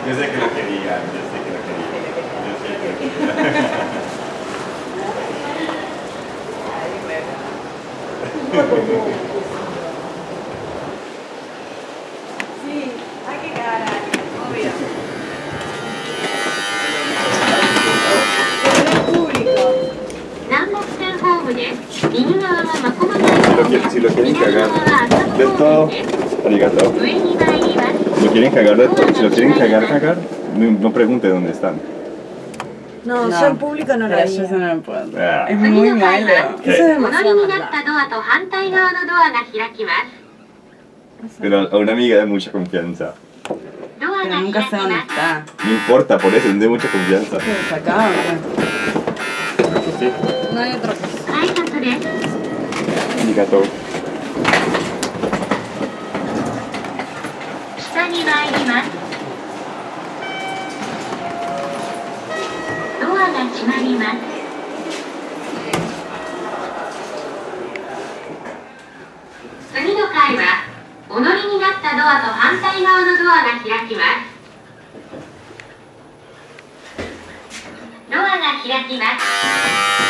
Yo sé que lo quería, yo sé que lo quería. Yo sé que lo quería. Sí, hay que quedar a alguien, obvio. Pero no es público. Si lo quieren cagar del todo, arigato. Lo quieren cagar del todo. Si lo quieren cagar, no pregunte dónde están. No, No, yo en público no lo pero yo haría. eso no lo puedo. Ah. Es muy malo. Eso es demasiado maldad. Pero a una amiga de mucha confianza. Pero nunca sé dónde está. No importa, por eso, es de mucha confianza. ¿Qué está acá o qué? Sí. No hay otra cosa. Arigato. 下に参ります。ドアが閉まります。次の階はお乗りになったドアと反対側のドアが開きます。ドアが開きます。